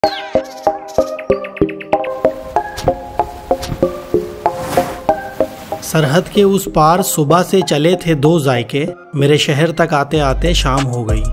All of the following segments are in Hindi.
सरहद के उस पार सुबह से चले थे दो जायके, मेरे शहर तक आते आते शाम हो गई।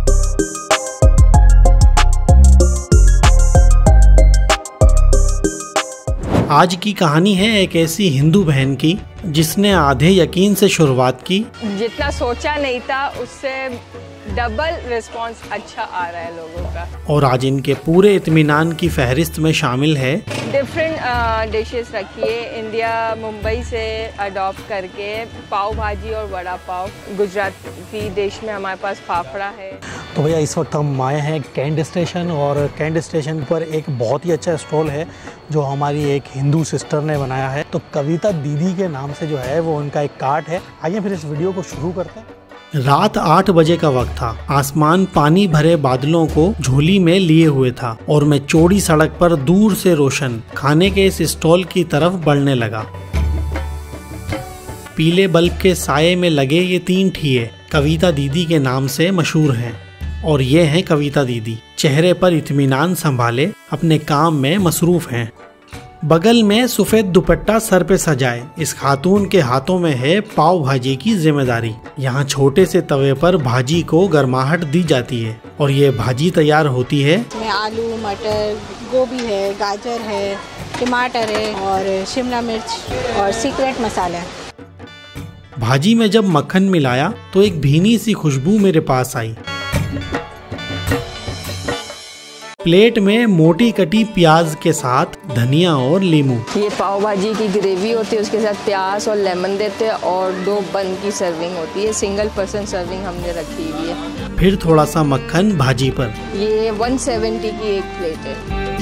आज की कहानी है एक ऐसी हिंदू बहन की जिसने आधे यकीन से शुरुआत की। जितना सोचा नहीं था उससे डबल रिस्पांस अच्छा आ रहा है लोगों का। और आज इनके पूरे इत्मीनान की फहरिस्त में शामिल है डिफरेंट डिशेस रखिए, इंडिया मुंबई से अडॉप्ट करके पाव भाजी और वड़ा पाव। गुजराती डिश में हमारे पास फाफड़ा है। तो भैया इस वक्त हम आए हैं कैंट स्टेशन, और कैंट स्टेशन पर एक बहुत ही अच्छा स्टॉल है जो हमारी एक हिंदू सिस्टर ने बनाया है। तो कविता दीदी के नाम से जो है वो उनका एक कार्ट है। आइए फिर इस वीडियो को शुरू करते हैं। रात 8 बजे का वक्त था। आसमान पानी भरे बादलों को झोली में लिए हुए था और मैं चौड़ी सड़क पर दूर से रोशन खाने के इस स्टॉल की तरफ बढ़ने लगा। पीले बल्ब के साये में लगे ये 3 ठिये कविता दीदी के नाम से मशहूर हैं। और ये हैं कविता दीदी, चेहरे पर इत्मीनान संभाले अपने काम में मसरूफ हैं। बगल में सफ़ेद दुपट्टा सर पे सजाए इस खातून के हाथों में है पाव भाजी की जिम्मेदारी। यहाँ छोटे से तवे पर भाजी को गर्माहट दी जाती है और ये भाजी तैयार होती है। इसमें आलू, मटर, गोभी है, गाजर है, टमाटर है और शिमला मिर्च और सीक्रेट मसाला है। भाजी में जब मक्खन मिलाया तो एक भीनी सी खुशबू मेरे पास आई। प्लेट में मोटी कटी प्याज के साथ धनिया और नींबू। ये पाव भाजी की ग्रेवी होती है, उसके साथ प्याज और लेमन देते हैं और 2 बन की सर्विंग होती है। सिंगल पर्सन सर्विंग हमने रखी हुई है। फिर थोड़ा सा मक्खन भाजी पर। ये 170 की एक प्लेट है।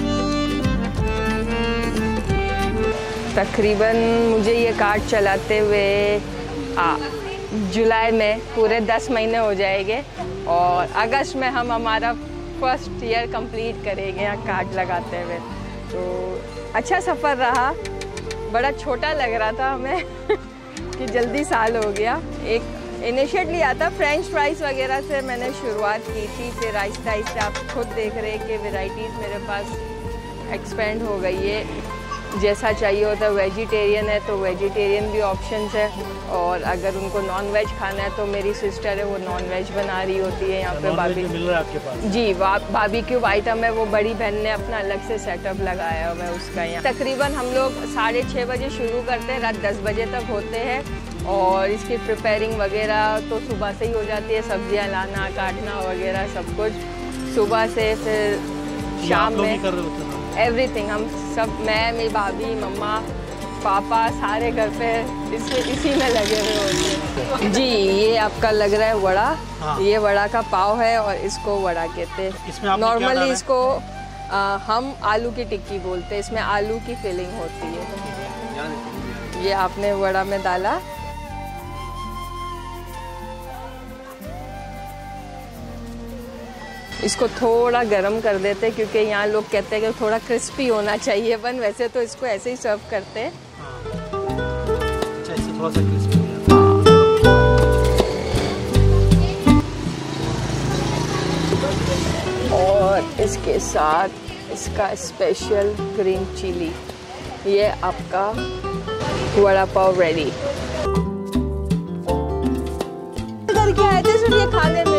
तकरीबन मुझे ये कार्ट चलाते हुए जुलाई में पूरे 10 महीने हो जाएंगे और अगस्त में हम हमारा फर्स्ट ईयर कंप्लीट करेंगे यहाँ कार्ड लगाते हुए। तो अच्छा सफ़र रहा। बड़ा छोटा लग रहा था हमें कि जल्दी साल हो गया। एक इनिशियटली आता फ्रेंच फ्राइज़ वगैरह से मैंने शुरुआत की थी, फिर आहिस्ता आहिस्ता आप खुद देख रहे हैं कि वैरायटीज़ मेरे पास एक्सपेंड हो गई है। जैसा चाहिए होता है। वेजिटेरियन है तो वेजिटेरियन भी ऑप्शंस है, और अगर उनको नॉन वेज खाना है तो मेरी सिस्टर है वो नॉन वेज बना रही होती है यहाँ पे। भाभी मिल रहा है आपके पास? जी, बारबेक्यू आइटम है, वो बड़ी बहन ने अपना अलग से सेटअप लगाया हुआ है उसका यहाँ। तकरीबन हम लोग 6:30 बजे शुरू करते हैं, रात 10 बजे तक होते हैं। और इसकी प्रिपेयरिंग वगैरह तो सुबह से ही हो जाती है, सब्जियाँ लाना, काटना वगैरह सब कुछ सुबह से। फिर शाम में एवरीथिंग हम सब, मैं, मेरी भाभी, मम्मा, पापा सारे घर पे इसी में लगे हुए होते हैं। जी, ये आपका लग रहा है वड़ा। हाँ। ये वड़ा का पाव है और इसको वड़ा कहते हैं। नॉर्मली इसको हम आलू की टिक्की बोलते हैं। इसमें आलू की फिलिंग होती है। ये आपने वड़ा में डाला। इसको थोड़ा गरम कर देते हैं क्योंकि यहाँ लोग कहते हैं कि थोड़ा क्रिस्पी होना चाहिए बन। वैसे तो इसको ऐसे ही सर्व करते हैं। अच्छा, इससे थोड़ा सा क्रिस्पी हो जाता है। और इसके साथ इसका स्पेशल ग्रीन चिली। ये आपका वड़ा पाव रेडी। करके आए थे ये खाने में।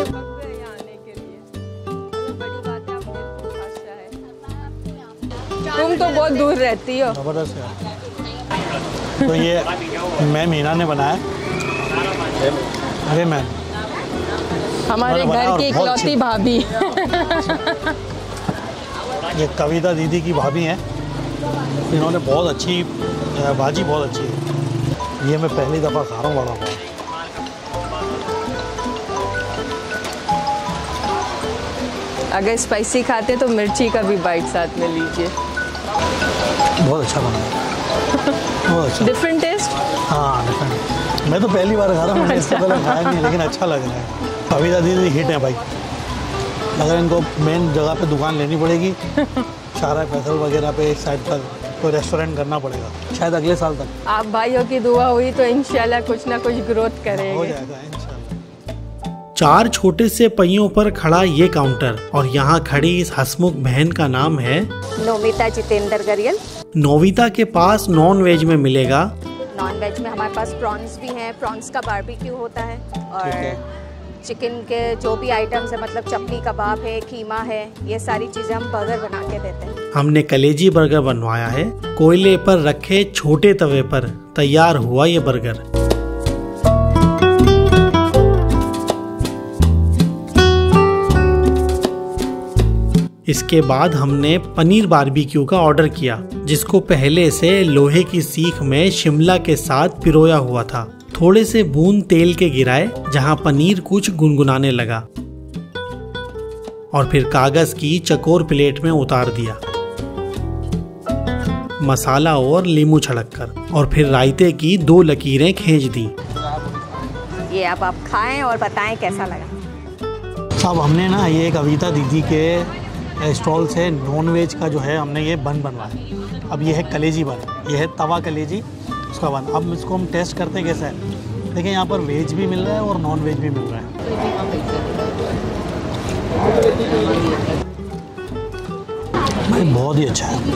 तुम तो बहुत दूर रहती हो। जबरदस्त है। तो ये मैं मीना ने बनाया। रेहमत हमारे घर की इकलौती भाभी। ये कविता दीदी की भाभी हैं। इन्होंने बहुत अच्छी भाजी, बहुत अच्छी है। ये मैं पहली दफ़ा खा रहा हूँ वड़ा पाव। अगर स्पाइसी खाते तो मिर्ची का भी बाइट साथ में लीजिए। बहुत अच्छा बना है। बहुत अच्छा। Different taste. हाँ, डिफरेंट। मैं तो पहली बार खा रहा हूँ, मैंने इससे पहले खाया नहीं, लेकिन अच्छा लग रहा है। कविता दीदी हिट है भाई। अगर इनको मेन जगह पे दुकान लेनी पड़ेगी, शाहरा फैसल वगैरह पे एक साइड पर कोई रेस्टोरेंट करना पड़ेगा, शायद अगले साल तक। आप भाइयों की दुआ हुई तो इंशाल्लाह कुछ ना कुछ ग्रोथ करेंगे। हो जाएगा इंशाल्लाह। 4 छोटे से पहियों पर खड़ा ये काउंटर और यहाँ खड़ी इस हसमुख बहन का नाम है नोमिता जितेंद्र गरियल। नोविता के पास नॉन वेज में मिलेगा। नॉन वेज में हमारे पास प्रॉन्स भी हैं, प्रॉन्स का बारबेक्यू होता है और चिकन के जो भी आइटम्स है, मतलब चपली कबाब है, कीमा है, ये सारी चीजें हम बर्गर बना के देते हैं। हमने कलेजी बर्गर बनवाया है। कोयले पर रखे छोटे तवे पर तैयार हुआ ये बर्गर। इसके बाद हमने पनीर बारबेक्यू का ऑर्डर किया, जिसको पहले से लोहे की सीख में शिमला के साथ पिरोया हुआ था। थोड़े से बूंद तेल के गिराए, जहां पनीर कुछ गुनगुनाने लगा और फिर कागज की चकोर प्लेट में उतार दिया, मसाला और नींबू छिड़ककर, और फिर रायते की 2 लकीरें खींच दी। ये अब आप खाएं और बताएं कैसा लगा। साहब हमने ना ये कविता दीदी के स्टॉल से नॉन वेज का जो है हमने ये बन बनवाया। अब ये है कलेजी बन, ये है तवा कलेजी उसका बन। अब इसको हम टेस्ट करते कैसा है। देखिए यहाँ पर वेज भी मिल रहा है और नॉन वेज भी मिल रहा है। भाई बहुत ही अच्छा है,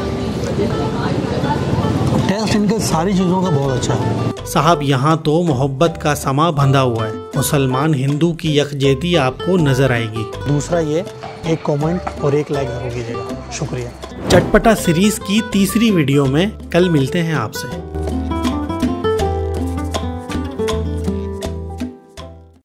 टेस्ट इनके सारी चीज़ों का बहुत अच्छा है। साहब यहाँ तो मोहब्बत का समा बंधा हुआ है। मुसलमान हिंदू की यकजहती आपको नजर आएगी। दूसरा ये एक कमेंट और एक लाइक जरूर कीजिएगा। शुक्रिया। चटपटा सीरीज की तीसरी वीडियो में कल मिलते हैं आपसे।